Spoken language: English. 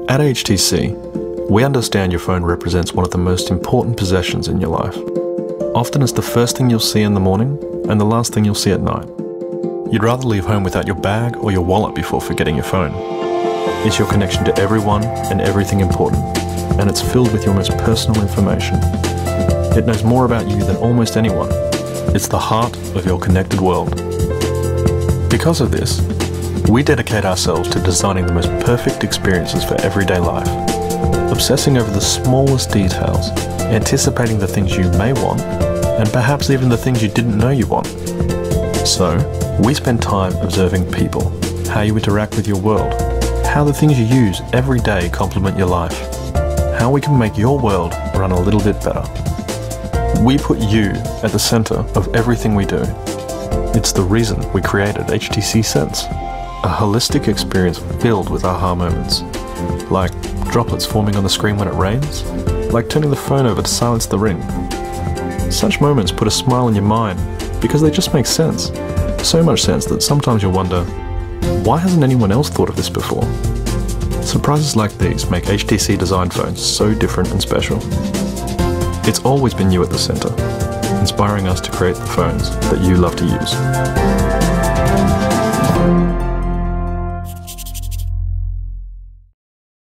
At HTC, we understand your phone represents one of the most important possessions in your life. Often it's the first thing you'll see in the morning and the last thing you'll see at night. You'd rather leave home without your bag or your wallet before forgetting your phone. It's your connection to everyone and everything important, and it's filled with your most personal information. It knows more about you than almost anyone. It's the heart of your connected world. Because of this, we dedicate ourselves to designing the most perfect experiences for everyday life, obsessing over the smallest details, anticipating the things you may want, and perhaps even the things you didn't know you want. So, we spend time observing people, how you interact with your world, how the things you use every day complement your life, how we can make your world run a little bit better. We put you at the center of everything we do. It's the reason we created HTC Sense, a holistic experience filled with aha moments, like droplets forming on the screen when it rains, like turning the phone over to silence the ring. Such moments put a smile on your mind because they just make sense. So much sense that sometimes you'll wonder, why hasn't anyone else thought of this before? Surprises like these make HTC designed phones so different and special. It's always been you at the center, inspiring us to create the phones that you love to use.